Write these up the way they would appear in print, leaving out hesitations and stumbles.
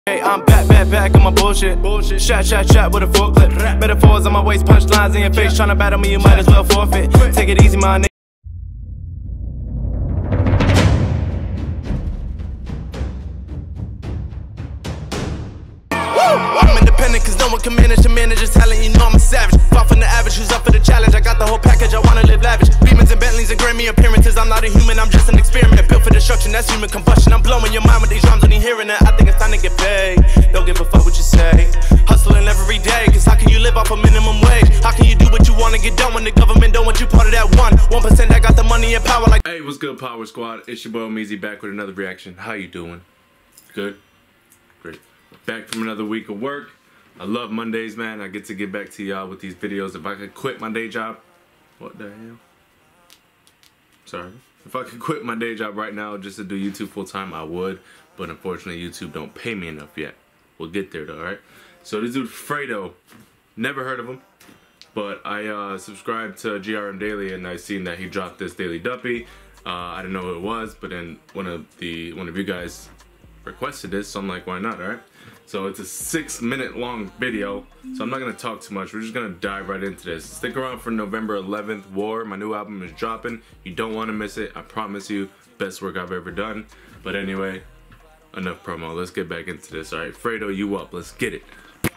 Hey, I'm back on my bullshit. Shot with a full clip. Metaphors on my waist, punchlines in your face. Tryna battle me, you might as well forfeit. Take it easy, my nigga. I'm independent cause no one can manage to manage his talent, you know I'm a savage. Far from the average, who's up for the challenge? I got the whole package, I wanna live lavish. Beamers and Bentleys and Grammy appearances, I'm not a human, I'm just an experiment. Built for destruction, that's human combustion. I'm blowing your mind with these drums when you hearing it. I think it's time to get paid, don't give a fuck what you say. Hustling every day, cause how can you live off a minimum wage? How can you do what you wanna get done when the government don't want you part of that 1% that got the money and power like. Hey, what's good, Power Squad? It's your boy Meezy back with another reaction. How you doing? Good? Great. Back from another week of work. I love Mondays, man. I get to get back to y'all with these videos. If I could quit my day job, what the hell? Sorry. If I could quit my day job right now just to do YouTube full time, I would. But unfortunately, YouTube don't pay me enough yet. We'll get there though, alright? So this dude, Fredo, never heard of him. But I subscribed to GRM Daily and I seen that he dropped this Daily Duppy. I didn't know who it was, but then one of you guys requested this, so I'm like, why not, alright? So it's a 6-minute long video, so I'm not gonna talk too much. We're just gonna dive right into this. Stick around for November 11th, War. My new album is dropping. You don't wanna miss it, I promise you. Best work I've ever done. But anyway, enough promo. Let's get back into this, alright? Fredo, you up, let's get it.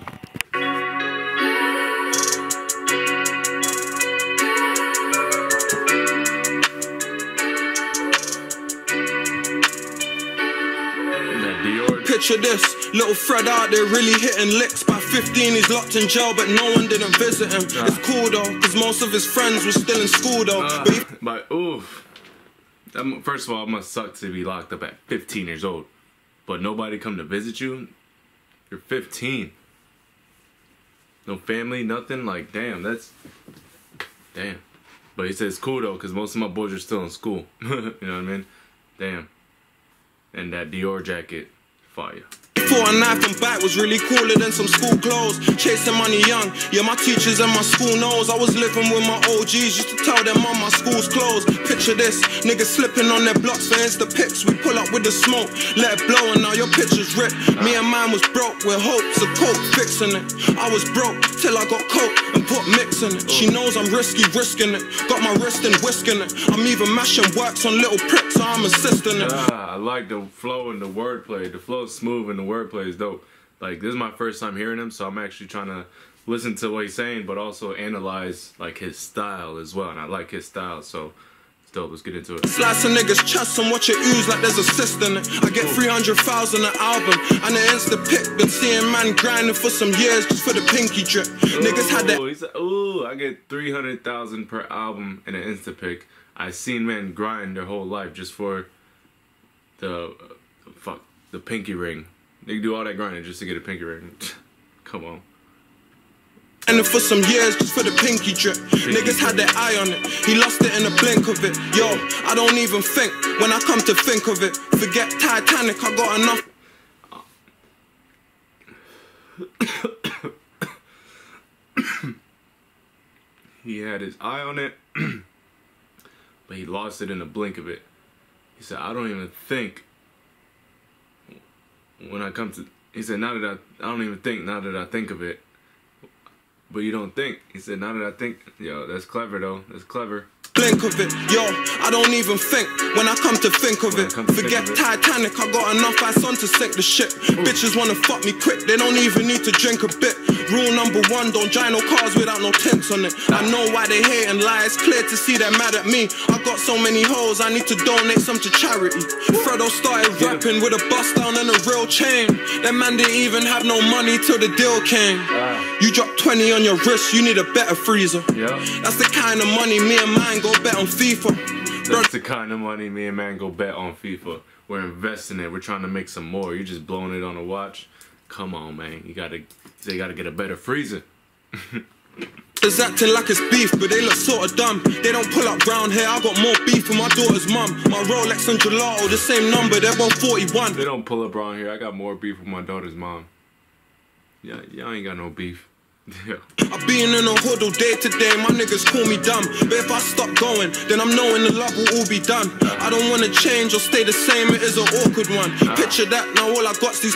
Picture this, little Fred out there really hitting licks. By 15 he's locked in jail but no one didn't visit him. It's cool though, cause most of his friends were still in school though. But oof. First of all, it must suck to be locked up at 15 years old. But nobody come to visit you? You're 15. No family, nothing? Like, damn, that's... Damn. But he says cool though, cause most of my boys are still in school. You know what I mean? Damn. And that Dior jacket. Fire. Before a knife and back was really cooler than some school clothes. Chasing money young, yeah, my teachers and my school knows. I was living with my OGs, used to tell them on my school's closed. Picture this, niggas slipping on their blocks for Insta pics. We pull up with the smoke, let it blow and now your picture's ripped. Me and mine was broke with hopes of coke fixing it. I was broke till I got coke and put mix in it. She knows I'm risky, risking it. Got my wrist and whisking it. I'm even mashing works on little pricks, so I'm assisting it. I like the flow and the wordplay. The flow's smooth and the wordplay is dope. Like, this is my first time hearing him, so I'm actually trying to listen to what he's saying, but also analyze like his style as well. And I like his style, so it's dope. Let's get into it. Slice a nigga's chest and watch it ooze like there's a cyst in it. I get 300,000 an album and an Insta pic. Been seeing man grinding for some years just for the pinky drip. Niggas had that. He said, ooh, I get 300,000 per album and an Insta pic. I seen men grind their whole life just for the pinky ring. They do all that grinding just to get a pinky ring. Come on. And for some years just for the pinky drip. Niggas had their eye on it. He lost it in a blink of it. Yo, I don't even think when I come to think of it. Forget Titanic, I got enough. He had his eye on it, but he lost it in a blink of it. He said, I don't even think when I come to, he said, I don't even think now that I think of it. But you don't think. He said, now that I think, yo, that's clever though. That's clever. Blink of it, yo, I don't even think when I come to think of it. Forget Titanic, I got enough ice on to sink the ship. Bitches wanna fuck me quick, they don't even need to drink a bit. Rule number 1, don't drive no cars without no tints on it. I know why they hate and lie, it's clear to see they're mad at me. I got so many hoes, I need to donate some to charity. Fredo started rapping with a bust down and a real chain. That man didn't even have no money till the deal came. You drop 20 on your wrist, you need a better freezer. That's the kind of money me and mine go bet on FIFA. That's the kind of money me and man go bet on FIFA. We're investing it. We're trying to make some more. You're just blowing it on a watch. Come on, man. You gotta get a better freezer. It's acting like it's beef, but they look sort of dumb. They don't pull up round here. I got more beef with my daughter's mum. My Rolex and gelato, the same number. They're 141. They don't pull up around here. I got more beef with my daughter's mom. Yeah, y'all ain't got no beef. Yeah. I've been in a hood all day today, my niggas call me dumb. But if I stop going, then I'm knowing the love will all be done. I don't wanna change or stay the same, it is an awkward one. Picture that, now all I got's these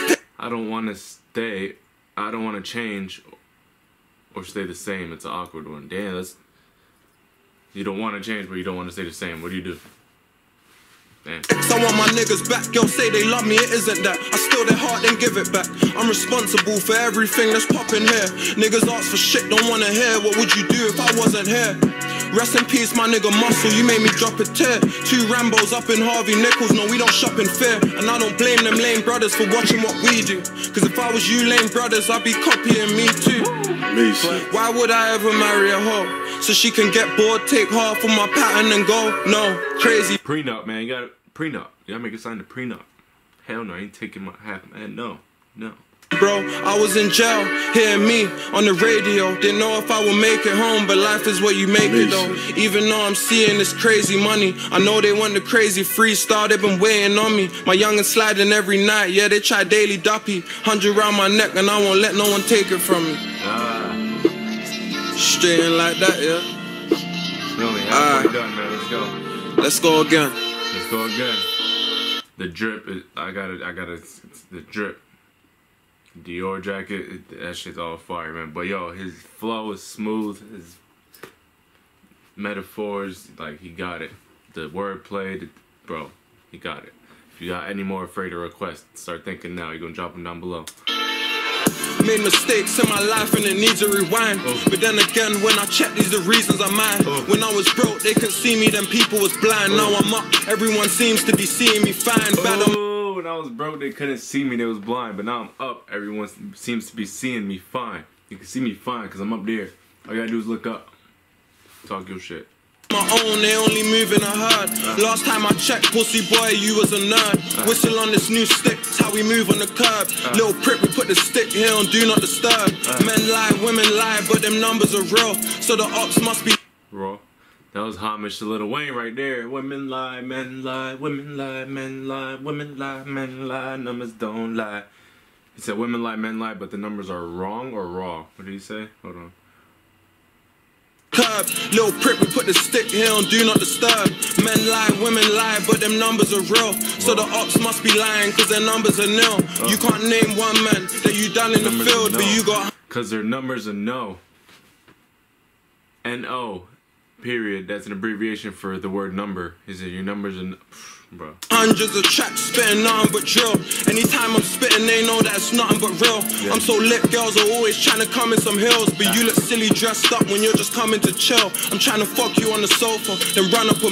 I don't want to stay. I don't want to change or stay the same. It's an awkward one. Damn, that's... You don't want to change, but you don't want to stay the same. What do you do? Damn. I want my niggas back. Girls say they love me, it isn't that. I steal their heart, then give it back. I'm responsible for everything that's popping here. Niggas ask for shit, don't wanna hear. What would you do if I wasn't here? Rest in peace, my nigga Muscle, you made me drop a tear. 2 Rambos up in Harvey Nichols, no, we don't shop in fear. And I don't blame them lame brothers for watching what we do. Cause if I was you lame brothers, I'd be copying me too. But why would I ever marry a hoe? So she can get bored, take half of my pattern and go? No, crazy. Prenup, man, you gotta, prenup. You gotta make it sign the prenup. Hell no, I ain't taking my half, man, no. Bro, I was in jail, hearing me on the radio. Didn't know if I would make it home, but life is what you make it though. Even though I'm seeing this crazy money, I know they want the crazy freestyle, they been waiting on me. My youngin' sliding every night, yeah, they try daily duppy. 100 round my neck and I won't let no one take it from me. Straight in like that, yeah. You only halfway done, man, let's go. Let's go again. Let's go again. The drip, I gotta, the drip. Dior jacket, that shit's all fire, man. But yo, his flow is smooth, his metaphors, like, he got it. The wordplay, bro, he got it. If you got any more afraid to request, start thinking now. You're gonna drop them down below. Made mistakes in my life and it needs a rewind. But then again, when I check these, the reasons are mine. When I was broke, they couldn't see me, then people was blind. Now I'm up, everyone seems to be seeing me fine. When I was broke, they couldn't see me, they was blind. But now I'm up, everyone seems to be seeing me fine. You can see me fine, because I'm up there. All you gotta do is look up. Talk your shit. My own, they only move in a herd. Last time I checked, pussy boy, you was a nerd. Whistle on this new stick, it's how we move on the curb. Little prick, we put the stick here on do not disturb. Men lie, women lie, but them numbers are real. So the ops must be raw. That was homage to Lil Wayne right there. Women lie, men lie, women lie, men lie, women lie, men lie, numbers don't lie. He said women lie, men lie, but the numbers are wrong or raw. What did he say? Hold on. Curb, little prick, we put the stick here on do not disturb. Men lie, women lie, but them numbers are real. So the ops must be lying, cause their numbers are nil. You can't name one man that you done in the field, but you got... Cause their numbers are no. N-O. Period. That's an abbreviation for the word number. Is it your numbers and bro? Hundreds of tracks spitting nothing but drill. Anytime I'm spitting, they know that it's nothing but real. Yeah. I'm so lit, girls are always trying to come in some hills, but you look silly dressed up when you're just coming to chill. I'm trying to fuck you on the sofa, then run up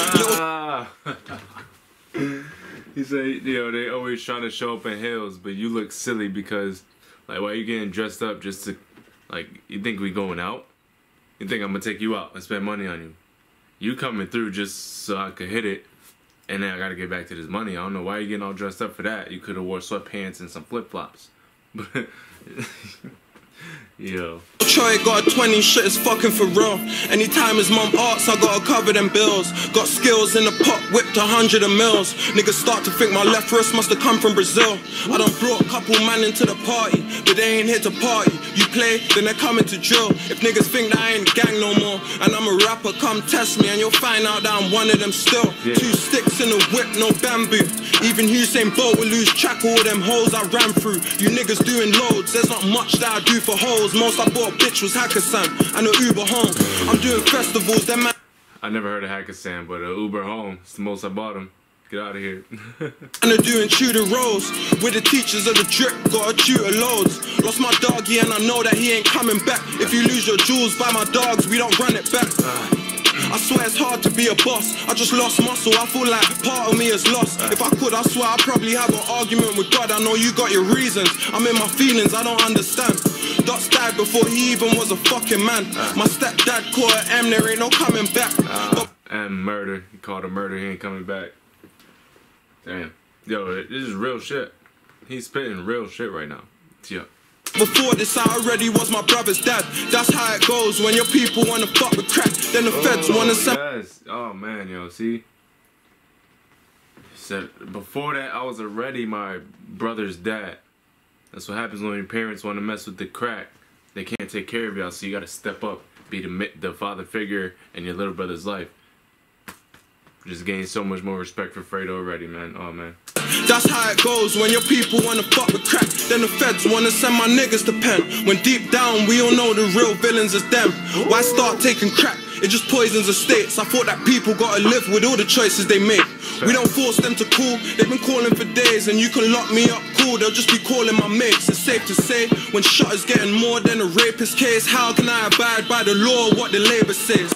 a mill. He said, you know, they always trying to show up in hills, but you look silly because, like, why are you getting dressed up just to, like, you think we going out? You think I'm gonna take you out and spend money on you? You coming through just so I could hit it, and then I gotta get back to this money. I don't know why you getting all dressed up for that. You could have wore sweatpants and some flip flops. But yo. Troy got a 20, shit is fucking for real. Anytime his mum asks, I gotta cover them bills. Got skills in the pot, whipped 100 of mils. Niggas start to think my left wrist must have come from Brazil. I done brought a couple man into the party, but they ain't here to party. You play, then they're coming to drill. If niggas think that I ain't gang no more, and I'm a rapper, come test me, and you'll find out that I'm one of them still. Yeah. 2 sticks in the whip, no bamboo. Even Usain Bolt will lose track of all them hoes I ran through. You niggas doing loads, there's not much that I do for hoes. Most I bought bitch was Hakkasan and an Uber home. I'm doing festivals, them man. I never heard of Hakkasan, but Uber home. It's the most I bought him. Get out of here. And they're doing tutor roles with the teachers of the drip, gotta tutor loads. Lost my doggy and I know that he ain't coming back. If you lose your jewels by my dogs, we don't run it back. I swear it's hard to be a boss. I just lost muscle, I feel like part of me is lost. If I could, I swear I'd probably have an argument with God. I know you got your reasons, I'm in my feelings, I don't understand. Dots died before he even was a fucking man. My stepdad caught an M, there ain't no coming back. M murder, he called a murder, he ain't coming back. Damn. Yo, this is real shit. He's spitting real shit right now. Yeah. Before this, I already was my brother's dad. That's how it goes when your people wanna fuck with crack. Then the feds wanna send. Yes. Oh man, yo, see? Said before that, I was already my brother's dad. That's what happens when your parents want to mess with the crack. They can't take care of y'all, so you gotta step up, be the father figure in your little brother's life. just gained so much more respect for Fredo already, man. Oh, man. That's how it goes when your people wanna fuck with crack. Then the feds wanna send my niggas to pen. When deep down we all know the real villains is them. Why start taking crack? It just poisons the states. I thought that people gotta live with all the choices they make. We don't force them to call. They've been calling for days, and you can lock me up cool. They'll just be calling my mates. It's safe to say, when shot is getting more than a rapist case, how can I abide by the law, what the labor says?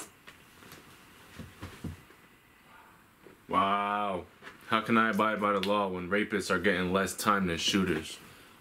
Wow. How can I abide by the law when rapists are getting less time than shooters?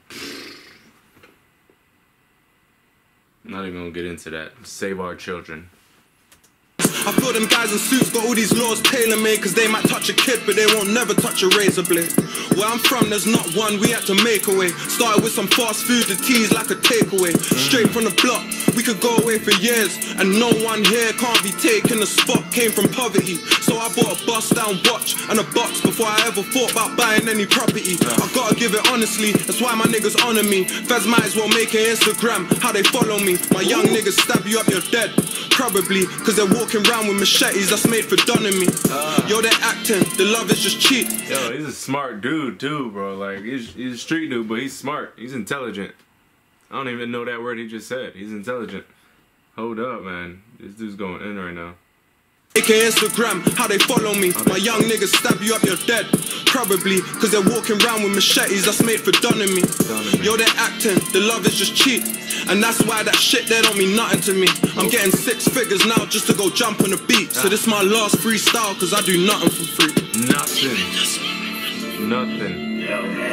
I'm not even gonna get into that. Save our children. I feel them guys in suits got all these laws tailor-made, cause they might touch a kid but they won't never touch a razor blade. Where I'm from there's not one, we had to make a way. Started with some fast food, the teas like a takeaway. Straight from the block, we could go away for years, and no one here can't be taking the spot. Came from poverty, so I bought a bust down watch and a box before I ever thought about buying any property. I gotta give it honestly, that's why my niggas honor me. Feds might as well make an Instagram, how they follow me. My young niggas stab you up, you're dead. Probably, cause they're walking around with machetes that's made for dunning me. Yo, they're acting, the love is just cheap. Yo, he's a smart dude too, bro. Like, he's a street dude, but he's smart. He's intelligent. I don't even know that word he just said. He's intelligent. Hold up, man. This dude's going in right now. AKA Instagram, how they follow me. My young niggas stab you up, you're dead. Probably, cause they're walking around with machetes that's made for dunning me. Yo, they're acting, the love is just cheap. And that's why that shit there don't mean nothing to me. I'm getting 6 figures now just to go jump on the beat. So this my last freestyle, cause I do nothing for free. Nothing. Nothing.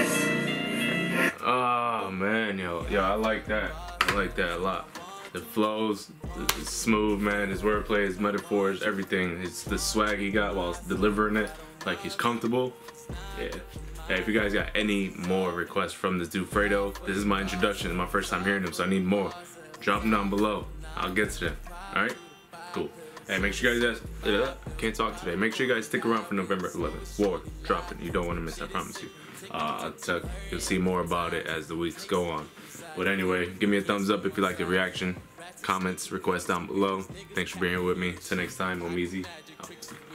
Oh, man, yo, I like that. I like that a lot. The flows, it's smooth, man. His wordplay, his metaphors, everything. It's the swag he got while delivering it, like he's comfortable. Yeah. Hey, if you guys got any more requests from this dude Fredo, this is my introduction. It's my first time hearing him, so I need more. Drop them down below. I'll get to them. All right? Cool. Hey, make sure you guys can't talk today. Make sure you guys stick around for November 11th. War dropping. You don't want to miss. I promise you. You'll see more about it as the weeks go on. But anyway, give me a thumbs up if you like the reaction. Comments, requests down below. Thanks for being here with me. Till next time, I'm Easy. Out.